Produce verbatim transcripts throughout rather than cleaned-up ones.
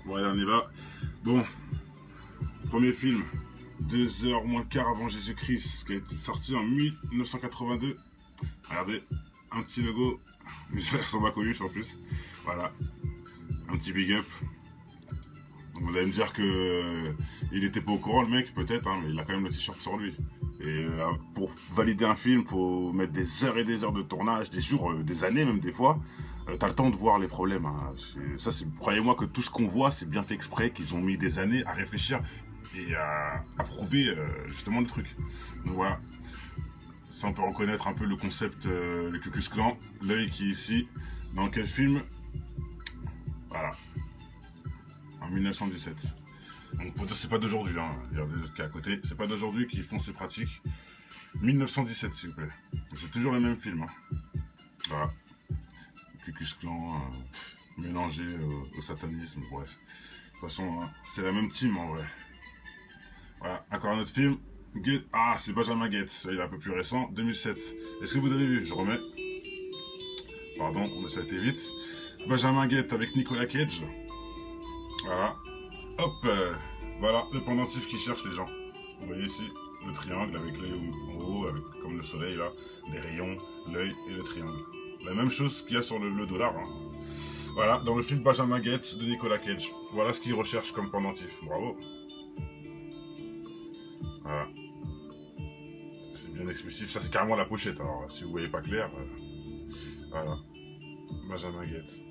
Bon, allez, on y va. Bon, premier film, deux heures moins le quart avant Jésus-Christ, qui a été sorti en mille neuf cent quatre-vingt-deux. Regardez, un petit logo, il ressemble à Coluche en plus. Voilà, un petit big up. Donc vous allez me dire que euh, il n'était pas au courant, le mec, peut-être, hein, mais il a quand même le t-shirt sur lui. Et euh, pour valider un film, faut mettre des heures et des heures de tournage, des jours, euh, des années même des fois. Euh, T'as le temps de voir les problèmes. Hein. Ça, croyez-moi que tout ce qu'on voit, c'est bien fait exprès, qu'ils ont mis des années à réfléchir et à, à prouver euh, justement le truc. Donc voilà. Ça, on peut reconnaître un peu le concept, euh, le Ku Klux Klan, l'œil qui est ici. Dans quel film? Voilà. En mille neuf cent dix-sept. Donc pour dire c'est pas d'aujourd'hui, hein. Regardez le cas à côté, c'est pas d'aujourd'hui qu'ils font ces pratiques. mille neuf cent dix-sept s'il vous plaît. C'est toujours le même film. Hein. Voilà. Ku Klux Klan euh, mélangé au, au satanisme, bref. De toute façon, hein, c'est la même team en vrai. Voilà, encore un autre film. Get... Ah, c'est Benjamin Gates, il est un peu plus récent, deux mille sept. Est-ce que vous avez vu? Je remets. Pardon, on essaie été vite. Benjamin Gates avec Nicolas Cage. Voilà. Hop, euh, voilà le pendentif qui cherche les gens. Vous voyez ici le triangle avec l'œil en haut, avec, comme le soleil là, des rayons, l'œil et le triangle. La même chose qu'il y a sur le, le dollar. Hein. Voilà, dans le film Benjamin Gates de Nicolas Cage. Voilà ce qu'il recherche comme pendentif. Bravo. Voilà. C'est bien explicite. Ça c'est carrément la pochette. Alors si vous voyez pas clair, euh, voilà. Benjamin Gates.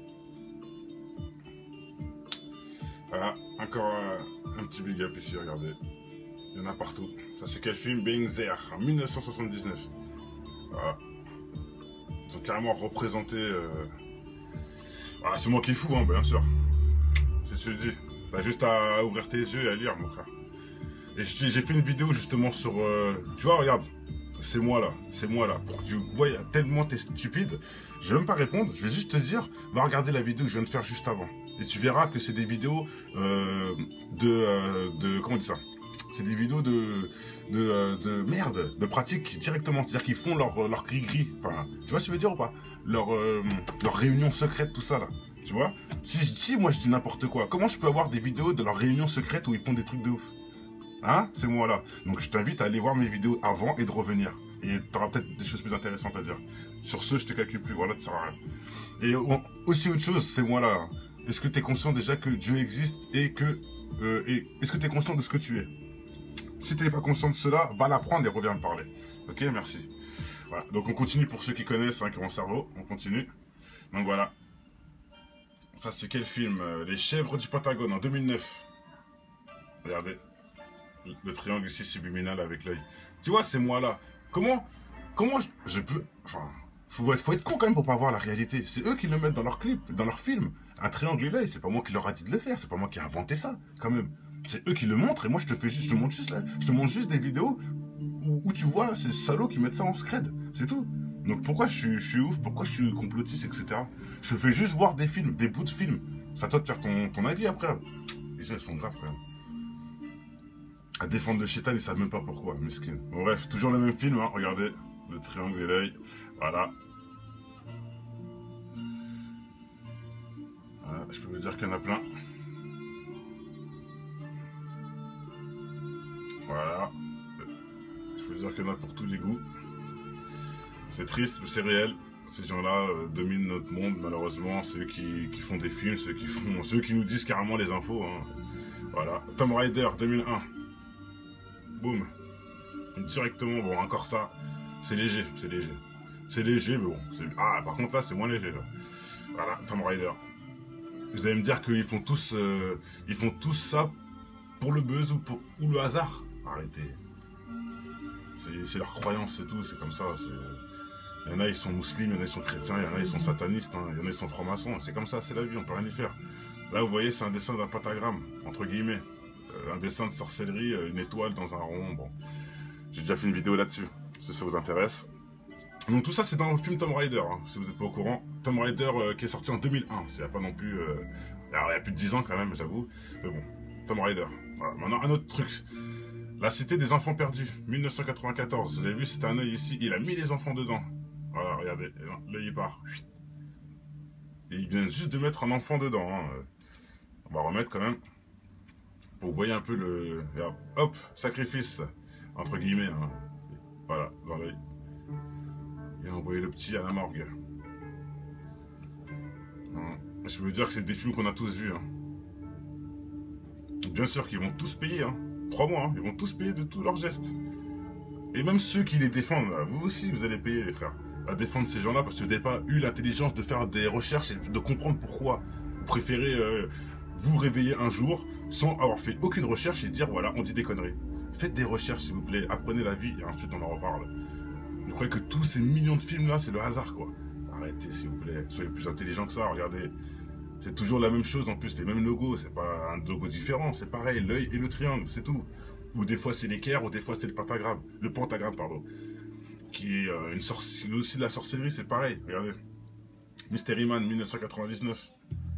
Voilà, encore euh, un petit big up ici, regardez. Il y en a partout. Ça c'est quel film? Being There, en mille neuf cent soixante-dix-neuf. Voilà. Ils ont carrément représenté... Euh... Ah, c'est moi qui est fou, hein, bien sûr. C'est ce que je dis. T'as juste à ouvrir tes yeux et à lire, mon frère. Et j'ai fait une vidéo justement sur... Euh... Tu vois, regarde. C'est moi là, c'est moi là. Pour que tu vois tellement t'es stupide, je vais même pas répondre. Je vais juste te dire, va regarder la vidéo que je viens de faire juste avant. Et tu verras que c'est des vidéos euh, de, euh, de... Comment on dit ça? C'est des vidéos de... De, euh, de merde, de pratique directement. C'est-à-dire qu'ils font leur, leur gris-gris. Enfin, tu vois ce que je veux dire ou pas? Leur, euh, leur réunion secrète, tout ça là. Tu vois? Si, si moi je dis n'importe quoi, comment je peux avoir des vidéos de leur réunion secrète où ils font des trucs de ouf? Hein? C'est moi là. Donc je t'invite à aller voir mes vidéos avant et de revenir. Et tu auras peut-être des choses plus intéressantes à dire. Sur ce, je te calcule plus. Voilà, ça sert à rien. Et on, aussi autre chose, c'est moi là. Est-ce que tu es conscient déjà que Dieu existe et que... Euh, et est-ce que tu es conscient de ce que tu es? Si tu n'es pas conscient de cela, va l'apprendre et reviens me parler. Ok, merci. Voilà. Donc on continue pour ceux qui connaissent, hein, qui ont un cerveau. On continue. Donc voilà. Ça c'est quel film? Les chèvres du Pentagone en deux mille neuf. Regardez. Le triangle ici subliminal avec l'œil. Tu vois, c'est moi là. Comment, comment je, je peux... Enfin, faut être, faut être con quand même pour pas voir la réalité. C'est eux qui le mettent dans leur clip, dans leur film. Un triangle et l'œil, c'est pas moi qui leur a dit de le faire. C'est pas moi qui ai inventé ça, quand même. C'est eux qui le montrent et moi je te fais juste, je te montre juste là, je te montre juste des vidéos où, où tu vois ces salauds qui mettent ça en scred. C'est tout. Donc pourquoi je suis, je suis ouf, pourquoi je suis complotiste, et cetera. Je te fais juste voir des films, des bouts de films. C'est à toi de faire ton, ton avis après. Les gens ils sont graves quand même. À défendre le chétan, ils savent même pas pourquoi, mesquin. Bon, bref, toujours le même film, hein. Regardez, le triangle et l'œil, voilà. voilà. Je peux vous dire qu'il y en a plein. Voilà. Je peux vous dire qu'il y en a pour tous les goûts. C'est triste, mais c'est réel. Ces gens-là euh, dominent notre monde, malheureusement. Ceux qui, qui font des films, ceux qui font, ceux qui nous disent carrément les infos. Hein. Voilà. Tomb Raider deux mille un. Boum. Directement, bon, encore ça, c'est léger, c'est léger. C'est léger, mais bon. Ah, par contre, là, c'est moins léger, là. Voilà, Tomb Raider. Vous allez me dire qu'ils font tous euh, ils font tous ça pour le buzz ou, pour, ou le hasard. Arrêtez. C'est leur croyance, c'est tout, c'est comme ça. Il y en a, ils sont musulmans, il y en a, ils sont chrétiens, il y en a, ils sont satanistes, hein, il y en a, ils sont francs-maçons. C'est comme ça, c'est la vie, on peut rien y faire. Là, vous voyez, c'est un dessin d'un pentagramme, entre guillemets. Euh, un dessin de sorcellerie, une étoile dans un rond, bon. J'ai déjà fait une vidéo là-dessus, si ça vous intéresse. Donc tout ça, c'est dans le film Tomb Raider, hein, si vous n'êtes pas au courant. Tomb Raider euh, qui est sorti en deux mille un, il n'y a pas non plus... Euh... Alors, il y a plus de dix ans quand même, j'avoue. Mais bon, Tomb Raider. Voilà. Maintenant, un autre truc. La Cité des Enfants Perdus, mille neuf cent quatre-vingt-quatorze. Vous avez vu, c'était un œil ici. Il a mis les enfants dedans. Voilà, regardez, l'œil il part. Et il vient juste de mettre un enfant dedans. Hein. On va remettre quand même. Pour que vous voyez un peu le... Hop, sacrifice, entre guillemets. Hein. Voilà, dans l'œil. Il a envoyé le petit à la morgue. Hein. Je veux dire que c'est des films qu'on a tous vus. Hein. Bien sûr qu'ils vont tous payer. Hein. Crois-moi, hein, ils vont tous payer de tous leurs gestes. Et même ceux qui les défendent, là, vous aussi, vous allez payer, les frères, à défendre ces gens-là, parce que vous n'avez pas eu l'intelligence de faire des recherches et de comprendre pourquoi. Vous préférez euh, vous réveiller un jour sans avoir fait aucune recherche et dire, voilà, on dit des conneries. Faites des recherches, s'il vous plaît, apprenez la vie, et ensuite on en reparle. Vous croyez que tous ces millions de films-là, c'est le hasard, quoi. Arrêtez, s'il vous plaît, soyez plus intelligents que ça, regardez. C'est toujours la même chose, en plus, les mêmes logos, c'est pas un logo différent, c'est pareil, l'œil et le triangle, c'est tout. Ou des fois c'est l'équerre, ou des fois c'est le pentagramme, le pentagramme, pardon. Qui est euh, une sorci... aussi de la sorcellerie, c'est pareil, regardez. Mystery Man, mille neuf cent quatre-vingt-dix-neuf.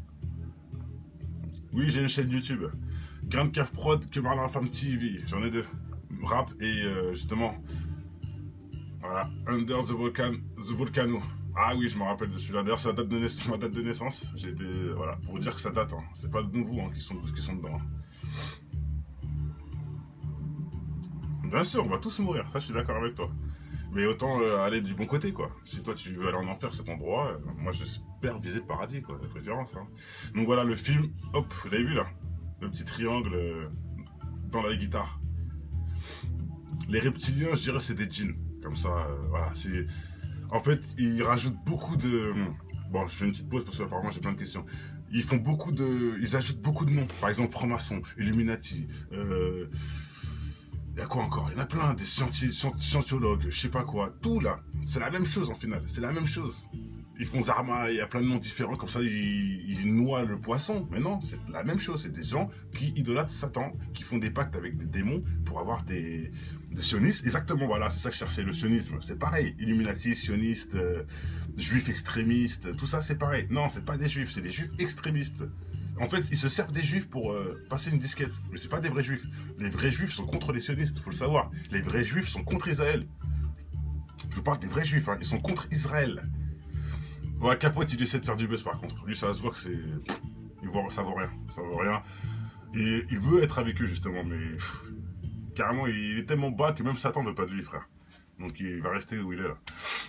Oui, j'ai une chaîne YouTube. Grand Cave Prod, que Marlin Femme T V, j'en ai deux. Rap et euh, justement, voilà, Under the Volcan, the Volcano. Ah oui, je me rappelle de celui-là. D'ailleurs, c'est la date de naissance, ma date de naissance. J'étais, voilà, pour vous dire que ça date. Hein. C'est pas de nouveau hein, qui sont, qui sont dedans. Hein. Bien sûr, on va tous mourir. Ça, je suis d'accord avec toi. Mais autant euh, aller du bon côté, quoi. Si toi, tu veux aller en enfer, c'est ton droit. Euh, moi, j'espère viser le paradis, quoi, de préférence. Hein. Donc voilà, le film. Hop, vous l'avez vu là, le petit triangle euh, dans la guitare. Les reptiliens, je dirais, c'est des djinns. Comme ça, euh, voilà, c'est. En fait, ils rajoutent beaucoup de... Bon, je fais une petite pause parce qu'apparemment j'ai plein de questions. Ils font beaucoup de... Ils ajoutent beaucoup de noms. Par exemple, franc-maçon, Illuminati. Euh... Il y a quoi encore? Il y en a plein, des scienti... scientiologues, je sais pas quoi. Tout là, c'est la même chose en final. C'est la même chose. Ils font Zarma, il y a plein de noms différents, comme ça ils, ils noient le poisson. Mais non, c'est la même chose. C'est des gens qui idolâtrent Satan, qui font des pactes avec des démons pour avoir des, des sionistes. Exactement, voilà, c'est ça que je cherchais, le sionisme. C'est pareil. Illuminati, sionistes, euh, juifs extrémistes, tout ça c'est pareil. Non, c'est pas des juifs, c'est des juifs extrémistes. En fait, ils se servent des juifs pour euh, passer une disquette. Mais c'est pas des vrais juifs. Les vrais juifs sont contre les sionistes, faut le savoir. Les vrais juifs sont contre Israël. Je vous parle des vrais juifs, hein. Ils sont contre Israël. Ouais, Capote, il essaie de faire du buzz par contre. Lui, ça se voit que c'est... Il voit... Ça vaut rien. Ça vaut rien. Et il veut être avec eux, justement, mais... Pff, carrément, il est tellement bas que même Satan ne veut pas de lui, frère. Donc il va rester où il est, là.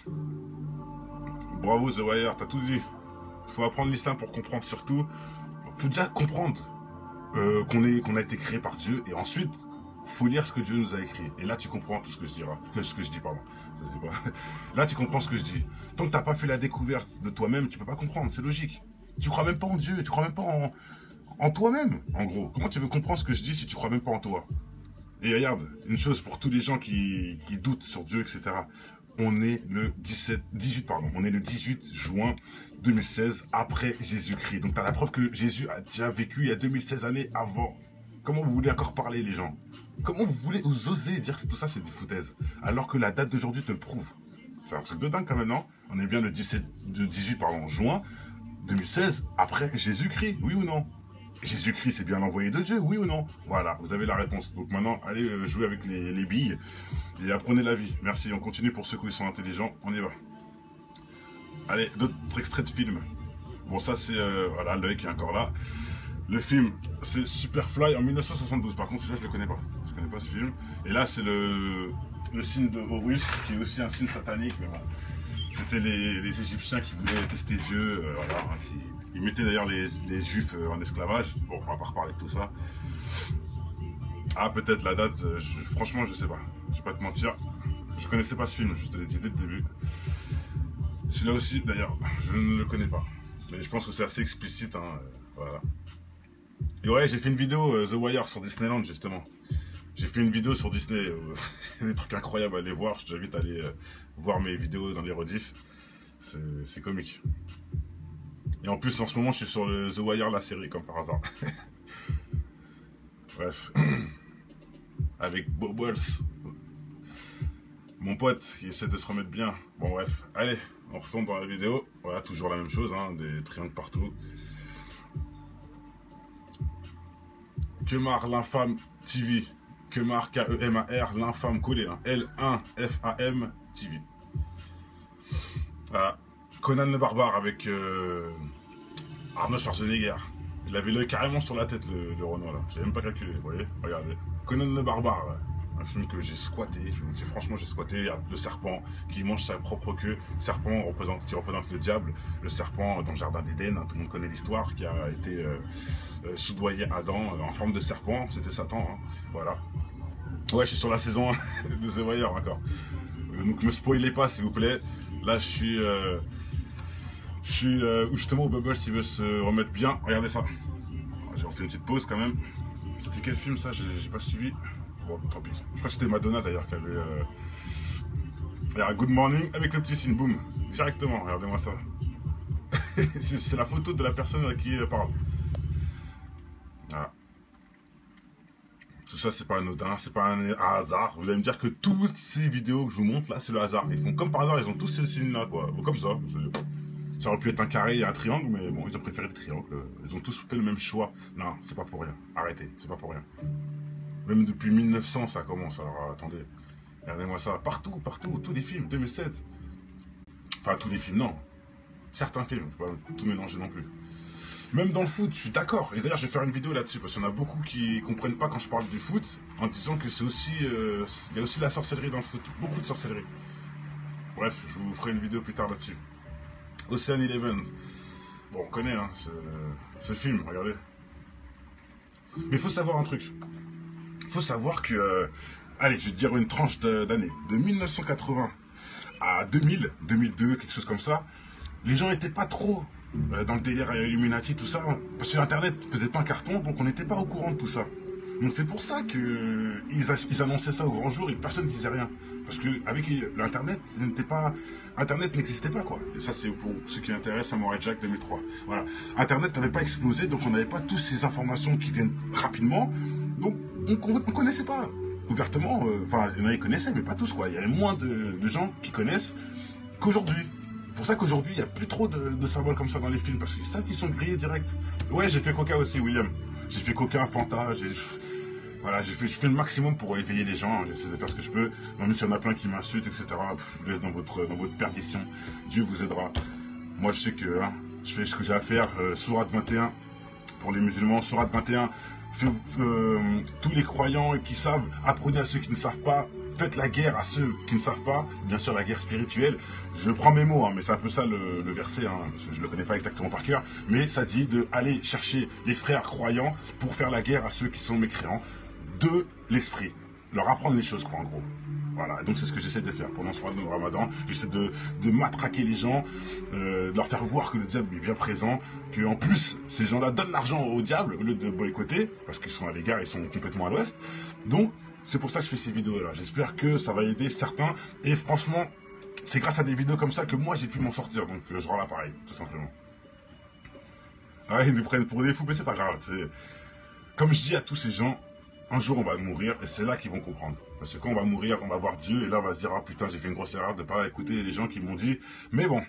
Bravo, The Wire, t'as tout dit. Il faut apprendre l'islam pour comprendre, surtout. Il faut déjà comprendre euh, qu'on est... qu'on a été créé par Dieu, et ensuite... faut lire ce que Dieu nous a écrit. Et là, tu comprends tout ce que je dirai. Que ce que je dis, pardon. Ça, c'est pas... Là, tu comprends ce que je dis. Tant que tu n'as pas fait la découverte de toi-même, tu peux pas comprendre. C'est logique. Tu crois même pas en Dieu. Tu crois même pas en, en toi-même, en gros. Comment tu veux comprendre ce que je dis si tu crois même pas en toi? Et regarde, une chose pour tous les gens qui, qui doutent sur Dieu, et cetera. On est le dix-sept, dix-huit, pardon. On est le dix-huit juin deux mille seize, après Jésus-Christ. Donc, tu as la preuve que Jésus a déjà vécu il y a deux mille seize années avant. Comment vous voulez encore parler, les gens? Comment vous voulez, vous osez dire que tout ça, c'est des foutaises, alors que la date d'aujourd'hui te le prouve? C'est un truc de dingue, quand même, non? On est bien le dix-sept, de dix-huit, pardon, juin deux mille seize, après Jésus-Christ, oui ou non? Jésus-Christ, c'est bien l'envoyé de Dieu, oui ou non? Voilà, vous avez la réponse. Donc maintenant, allez euh, jouer avec les, les billes et apprenez la vie. Merci, on continue pour ceux qui sont intelligents, on y va. Allez, d'autres extraits de films. Bon, ça, c'est, euh, voilà, l'œil qui est encore là. Le film, c'est Superfly en mille neuf cent soixante-douze. Par contre, celui-là, je ne le connais pas. Je ne connais pas ce film. Et là, c'est le, le signe de Horus, qui est aussi un signe satanique. Mais bon, c'était les, les Égyptiens qui voulaient tester Dieu. Euh, voilà, qui, ils mettaient d'ailleurs les, les Juifs en esclavage. Bon, on va pas reparler de tout ça. Ah, peut-être la date. Je, franchement, je sais pas. Je vais pas te mentir. Je connaissais pas ce film. Je te l'ai dit dès le début. Celui-là aussi, d'ailleurs, je ne le connais pas. Mais je pense que c'est assez explicite. Hein, voilà. Et ouais, j'ai fait une vidéo euh, The Wire sur Disneyland, justement. J'ai fait une vidéo sur Disney. Euh, des trucs incroyables à aller voir. Je t'invite à aller euh, voir mes vidéos dans les rediffs. C'est comique. Et en plus, en ce moment, je suis sur le The Wire, la série, comme par hasard. Bref. Avec Bob Wells. Mon pote, qui essaie de se remettre bien. Bon, bref. Allez, on retourne dans la vidéo. Voilà, toujours la même chose, hein, des triangles partout. Kemar, l'infâme T V. Kemar, K E M A R, l'infâme collé. Hein. L un F A M T V. Voilà. Conan le barbare avec euh, Arnold Schwarzenegger. Il avait l'œil carrément sur la tête, le, le Renoir, là. J'ai même pas calculé, vous voyez. Regardez. Conan le Barbare, là. Un film que j'ai squatté, je vous dis franchement j'ai squatté. Il y a le serpent qui mange sa propre queue, serpent représente, qui représente le diable, le serpent dans le jardin d'Éden, hein, tout le monde connaît l'histoire, qui a été euh, euh, soudoyé Adam euh, en forme de serpent, c'était Satan, hein, voilà. Ouais, je suis sur la saison de The Wire encore. Euh, donc me spoilez pas s'il vous plaît, là je suis, euh, je suis euh, justement où Bubbles s'il veut se remettre bien, regardez ça. J'ai refait une petite pause quand même. C'était quel film ça? J'ai pas suivi. Bon, tant pis. Je crois que c'était Madonna d'ailleurs qui avait. Euh... Il y a Good Morning avec le petit signe, boum, directement, regardez-moi ça. C'est la photo de la personne à qui elle parle. Voilà. Tout ça, c'est pas anodin, c'est pas un hasard. Vous allez me dire que toutes ces vidéos que je vous montre là, c'est le hasard. Ils font comme par hasard, ils ont tous ces signes là, quoi. Comme ça. Ça aurait pu être un carré et un triangle, mais bon, ils ont préféré le triangle. Ils ont tous fait le même choix. Non, c'est pas pour rien. Arrêtez, c'est pas pour rien. Même depuis mille neuf cents, ça commence. Alors, attendez. Regardez-moi ça. Partout, partout. Tous les films. deux mille sept. Enfin, tous les films, non. Certains films. Faut pas tout mélanger non plus. Même dans le foot, je suis d'accord. Et d'ailleurs, je vais faire une vidéo là-dessus. Parce qu'il y en a beaucoup qui comprennent pas quand je parle du foot. En disant que c'est aussi... Euh, il y a aussi la sorcellerie dans le foot. Beaucoup de sorcellerie. Bref, je vous ferai une vidéo plus tard là-dessus. Ocean Eleven. Bon, on connaît hein, ce, ce film. Regardez. Mais il faut savoir un truc. Il faut savoir que, euh, allez, je vais te dire une tranche d'années, de, de mille neuf cent quatre-vingts à deux mille, deux mille deux, quelque chose comme ça, les gens n'étaient pas trop euh, dans le délire Illuminati, tout ça, parce que Internet faisait pas un carton, donc on n'était pas au courant de tout ça. Donc c'est pour ça qu'ils ils annonçaient ça au grand jour et personne ne disait rien. Parce qu'avec l'Internet, pas... Internet n'existait pas, quoi. Et ça, c'est pour ceux qui intéressent Samurai Jack deux mille trois. Voilà. Internet n'avait pas explosé, donc on n'avait pas toutes ces informations qui viennent rapidement. Donc, on ne connaissait pas ouvertement. Enfin, euh, il y en a qui connaissaient, mais pas tous, quoi. Il y avait moins de, de gens qui connaissent qu'aujourd'hui. C'est pour ça qu'aujourd'hui, il n'y a plus trop de, de symboles comme ça dans les films, parce qu'ils savent qu'ils sont grillés direct. Ouais, j'ai fait Coca aussi, William. J'ai fait Coca, Fanta, j'ai... Voilà, j'ai fait, je fais le maximum pour éveiller les gens, j'essaie de faire ce que je peux, même s'il y en a plein qui m'insultent, et cetera. Je vous laisse dans votre, dans votre perdition, Dieu vous aidera. Moi je sais que hein, je fais ce que j'ai à faire, euh, Sourate vingt et un, pour les musulmans, Sourate vingt et un, fait, euh, tous les croyants qui savent, apprenez à ceux qui ne savent pas, faites la guerre à ceux qui ne savent pas, bien sûr la guerre spirituelle, je prends mes mots, hein, mais c'est un peu ça le, le verset, hein, parce que je ne le connais pas exactement par cœur, mais ça dit de aller chercher les frères croyants pour faire la guerre à ceux qui sont mécréants, de l'esprit, leur apprendre les choses, quoi, en gros. Voilà, donc c'est ce que j'essaie de faire pendant ce mois de Ramadan. J'essaie de, de matraquer les gens, euh, de leur faire voir que le diable est bien présent, que en plus ces gens-là donnent l'argent au diable au lieu de boycotter, parce qu'ils sont à l'égard, ils sont complètement à l'ouest. Donc c'est pour ça que je fais ces vidéos-là. J'espère que ça va aider certains. Et franchement, c'est grâce à des vidéos comme ça que moi j'ai pu m'en sortir. Donc euh, je rends l'appareil, tout simplement. Ah, ils nous prennent pour des fous, mais c'est pas grave. Comme je dis à tous ces gens, un jour on va mourir et c'est là qu'ils vont comprendre. Parce que quand on va mourir, on va voir Dieu et là on va se dire ah putain j'ai fait une grosse erreur de pas écouter les gens qui m'ont dit. Mais bon.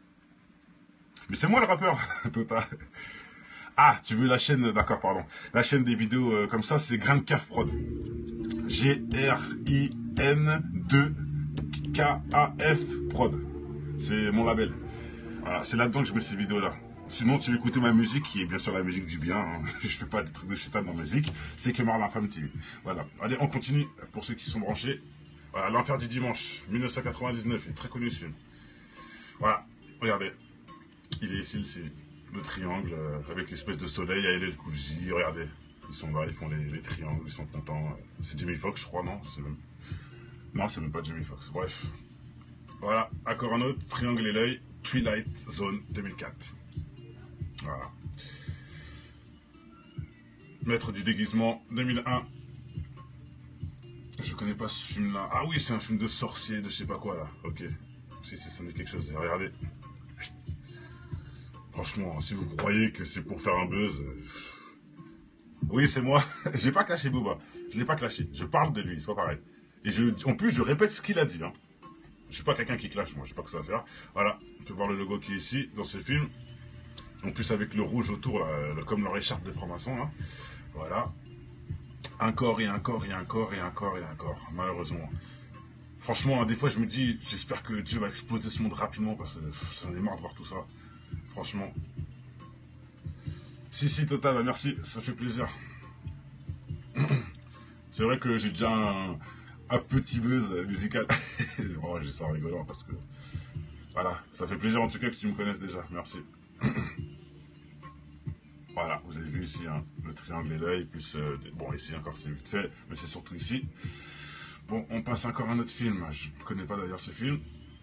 Mais c'est moi le rappeur, Tota. Ah, tu veux la chaîne, d'accord, pardon. La chaîne des vidéos euh, comme ça, c'est Grand Caf Prod. G R I N deux K A F Prod. C'est mon label. Voilà, c'est là-dedans que je mets ces vidéos-là. Sinon, tu veux écouter ma musique, qui est bien sûr la musique du bien. Hein. Je fais pas des trucs de chétan dans ma musique. C'est que Marlin Femme T V. Voilà. Allez, on continue pour ceux qui sont branchés. Voilà, l'enfer du dimanche, mille neuf cent quatre-vingt-dix-neuf. Il est très connu ce film. Voilà. Regardez. Il est ici, c'est le triangle euh, avec l'espèce de soleil. Il y a les Kouzi. Regardez. Ils sont là, ils font les, les triangles. Ils sont contents. C'est Jamie Foxx, je crois, non? Même... Non, c'est même pas Jamie Foxx. Bref. Voilà. Encore un autre. Triangle et l'œil. Twilight Zone deux mille quatre. Voilà. Maître du déguisement deux mille un. Je connais pas ce film là. Ah oui, c'est un film de sorcier, de je sais pas quoi là. Ok. Si, si, ça me dit quelque chose. Regardez. Franchement, si vous croyez que c'est pour faire un buzz. Euh... Oui, c'est moi. J'ai pas clashé Booba. Je l'ai pas clashé. Je parle de lui, c'est pas pareil. Et je, en plus, je répète ce qu'il a dit. Hein. Je suis pas quelqu'un qui clash, moi. Je sais pas que ça va faire. Voilà. On peut voir le logo qui est ici, dans ce film. En plus avec le rouge autour, là, comme leur écharpe de franc-maçon, là. Voilà. Encore et encore et encore et encore et encore, malheureusement. Franchement, hein, des fois je me dis, j'espère que Dieu va exploser ce monde rapidement parce que ça en est marre de voir tout ça. Franchement. Si, si, total, merci, ça fait plaisir. C'est vrai que j'ai déjà un, un petit buzz musical. Bon, j'ai ça en rigolant parce que... Voilà, ça fait plaisir en tout cas que tu me connaisses déjà, merci. Voilà, vous avez vu ici, hein, le triangle et l'œil, plus... Euh, bon, ici encore c'est vite fait, mais c'est surtout ici. Bon, on passe encore à un autre film. Je ne connais pas d'ailleurs ce film.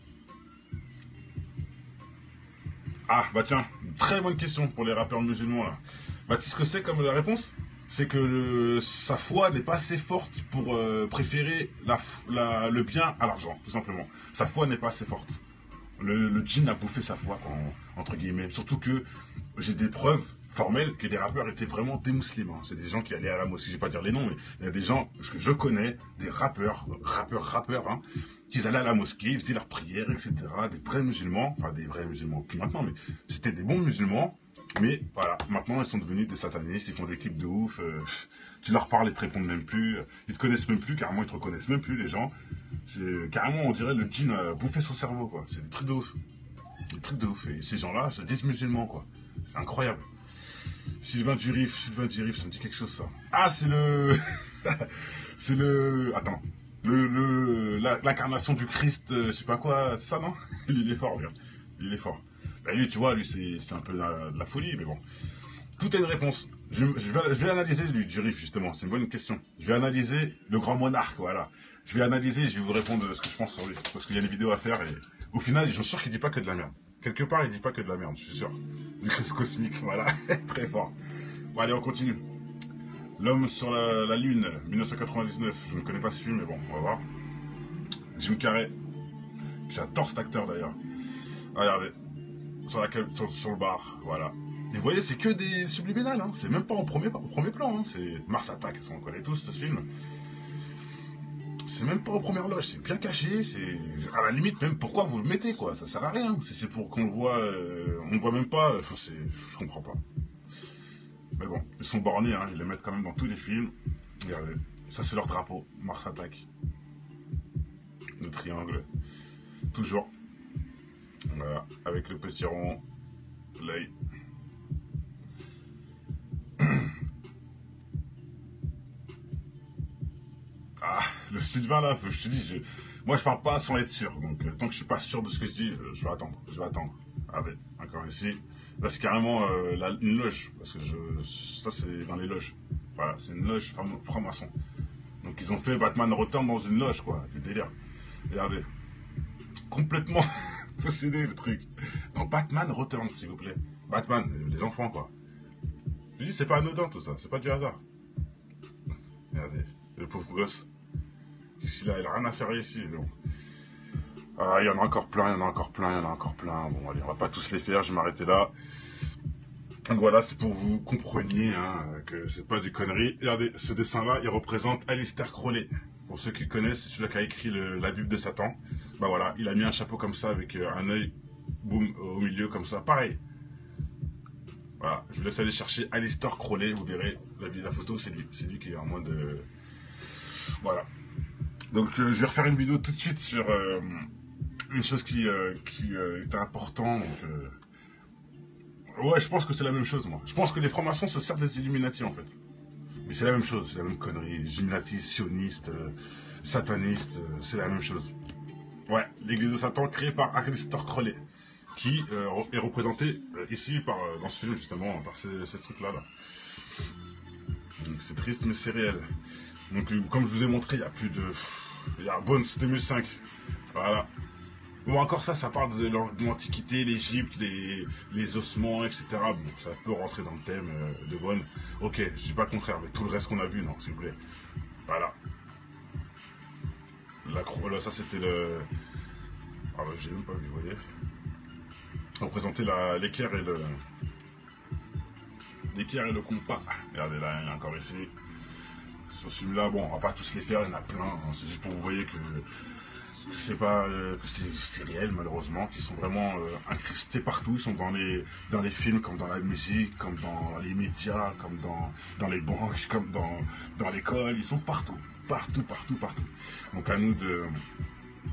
Ah, bah tiens, très bonne question pour les rappeurs musulmans là. Bah, tu sais ce que c'est comme la réponse? C'est que le, sa foi n'est pas assez forte pour euh, préférer la, la, le bien à l'argent, tout simplement. Sa foi n'est pas assez forte. Le, le djinn a bouffé sa foi, quoi, en, entre guillemets. Surtout que j'ai des preuves formelles que les rappeurs étaient vraiment des musulmans. Hein. C'est des gens qui allaient à la mosquée, je vais pas dire les noms, mais il y a des gens que je connais, des rappeurs, rappeurs, rappeurs, hein, qui allaient à la mosquée, ils faisaient leurs prières, et cetera. Des vrais musulmans, enfin des vrais musulmans, plus maintenant, mais c'était des bons musulmans. Mais voilà, maintenant ils sont devenus des satanistes, ils font des clips de ouf. Euh, tu leur parles, ils te répondent même plus. Ils te connaissent même plus, carrément ils te reconnaissent même plus les gens. C'est carrément, on dirait le djinn a bouffé son cerveau, quoi. C'est des trucs de ouf. Des trucs de ouf. Et ces gens-là se disent musulmans, quoi. C'est incroyable. Sylvain Durif, Sylvain Durif, ça me dit quelque chose, ça. Ah, c'est le... c'est le... Attends. Le, le, l'incarnation du Christ, euh, je sais pas quoi, c'est ça, non? Il est fort, regarde. Il est fort. Bah, lui, tu vois, lui, c'est un peu de la, de la folie, mais bon. Tout a une réponse. Je, je, vais, je vais analyser lui, Durif, justement. C'est une bonne question. Je vais analyser le grand monarque, voilà. Je vais analyser et je vais vous répondre ce que je pense sur lui. Parce qu'il y a des vidéos à faire et au final, je suis sûr qu'il dit pas que de la merde. Quelque part, il dit pas que de la merde, je suis sûr. Le Christ cosmique, voilà. Très fort. Bon, allez, on continue. L'homme sur la, la lune, mille neuf cent quatre-vingt-dix-neuf. Je ne connais pas ce film, mais bon, on va voir. Jim Carrey. J'adore cet acteur d'ailleurs. Regardez. Sur, la, sur, sur le bar, voilà. Et vous voyez, c'est que des subliminales, hein. C'est même pas en premier, au premier plan, hein. C'est Mars Attack, on connaît tous ce film. C'est même pas aux premières loges, c'est bien caché, c'est... À la limite, même, pourquoi vous le mettez, quoi? Ça sert à rien. Si c'est pour qu'on le voit, euh, on le voit même pas, enfin, c'est... Je comprends pas. Mais bon, ils sont bornés, hein. Ils les mettent quand même dans tous les films. Regardez, ça c'est leur drapeau, Mars Attack. Le triangle. Toujours. Voilà, avec le petit rond, l'œil. Ah, le Sylvain là, je te dis, je... moi je parle pas sans être sûr. Donc euh, tant que je suis pas sûr de ce que je dis, euh, je vais attendre. Je vais attendre. Regardez, encore ici. Là c'est carrément euh, la, une loge. Parce que je, ça c'est dans les loges. Voilà, c'est une loge franc-maçon. Donc ils ont fait Batman Return dans une loge, quoi. Du délire. Regardez. Complètement possédé le truc. Donc Batman Return, s'il vous plaît. Batman, les enfants, quoi. Je dis, c'est pas anodin tout ça, c'est pas du hasard. Regardez, le pauvre gosse. Ici, là, il a rien à faire ici. Bon. Ah, il y en a encore plein, il y en a encore plein, il y en a encore plein. Bon, allez, on va pas tous les faire, je vais m'arrêter là. Donc voilà, c'est pour que vous compreniez hein, que c'est pas du connerie. Regardez, ce dessin-là, il représente Aleister Crowley. Pour ceux qui le connaissent, c'est celui-là qui a écrit le, la Bible de Satan. Bah voilà, il a mis un chapeau comme ça, avec euh, un œil, boum, au milieu, comme ça. Pareil. Voilà, je vous laisse aller chercher Aleister Crowley, vous verrez, la, la photo, c'est lui. C'est lui qui est en moins de... Voilà. Donc euh, je vais refaire une vidéo tout de suite sur euh, une chose qui, euh, qui euh, est importante. Donc, euh... ouais, je pense que c'est la même chose, moi. Je pense que les francs-maçons se servent des Illuminati, en fait. Mais c'est la même chose, c'est la même connerie. Illuminati, sioniste, euh, sataniste, euh, c'est la même chose. Ouais, l'église de Satan créée par Aleister Crowley, qui euh, est représenté euh, ici, par, euh, dans ce film, justement, par ces, ces trucs-là. Là. C'est triste, mais c'est réel. Donc, comme je vous ai montré, il y a plus de... Il y a Bones deux mille cinq. Voilà. Bon, encore ça, ça parle de l'Antiquité, l'Égypte, les, les ossements, et cetera. Bon, ça peut rentrer dans le thème euh, de Bones. Ok, je dis pas le contraire, mais tout le reste qu'on a vu, non, s'il vous plaît. Voilà. La croix, là, ça c'était le... Ah bah, j'ai même pas vu, vous voyez. Représenter l'équerre et le... L'équerre et le compas. Regardez, là, il y a encore ici. Sur celui-là, bon, on va pas tous les faire, il y en a plein. Hein. C'est juste pour vous voyez que c'est pas euh, que c'est réel malheureusement, qu'ils sont vraiment euh, incrustés partout. Ils sont dans les dans les films, comme dans la musique, comme dans les médias, comme dans dans les banques, comme dans dans l'école. Ils sont partout, partout, partout, partout. Donc à nous de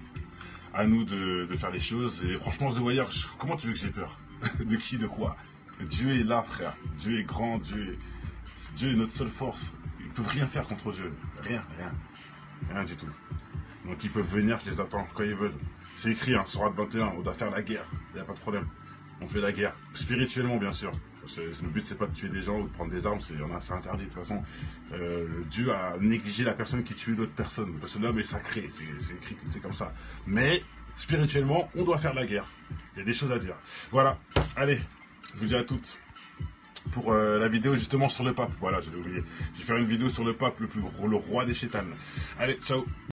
à nous de, de faire les choses. Et franchement, The Wire, comment tu veux que j'ai peur? De qui, de quoi? Dieu est là, frère. Dieu est grand, Dieu est, Dieu est notre seule force. Ils ne peuvent rien faire contre Dieu. Rien, rien. Rien du tout. Donc ils peuvent venir, je les attends quand ils veulent. C'est écrit, hein, Sourate vingt et un, on doit faire la guerre. Il n'y a pas de problème. On fait la guerre. Spirituellement, bien sûr. Parce que le but, c'est pas de tuer des gens ou de prendre des armes. C'est interdit. De toute façon, euh, Dieu a négligé la personne qui tue d'autres personnes. Parce que l'homme est sacré. C'est écrit, c'est comme ça. Mais spirituellement, on doit faire la guerre. Il y a des choses à dire. Voilà. Allez, je vous dis à toutes. Pour euh, la vidéo justement sur le pape. Voilà, j'avais oublié. Je vais faire une vidéo sur le pape, le plus gros, le roi des chétanes. Allez, ciao.